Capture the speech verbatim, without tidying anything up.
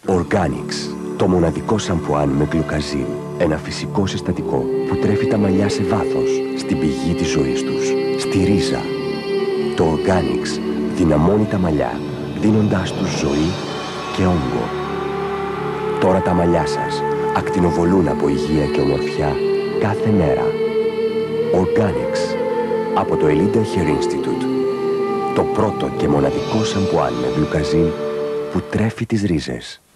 Organics, το μοναδικό σαμπουάν με γλουκαζίν. Ένα φυσικό συστατικό που τρέφει τα μαλλιά σε βάθος, στην πηγή της ζωής τους, στη ρίζα. Το Organics δυναμώνει τα μαλλιά, δίνοντάς τους ζωή και όγκο. Τώρα τα μαλλιά σας ακτινοβολούν από υγεία και ομορφιά κάθε μέρα. Organics, από το Elite Hair Institute. Το πρώτο και μοναδικό σαμπουάν με γλουκαζίν που τρέφει τις ρίζες.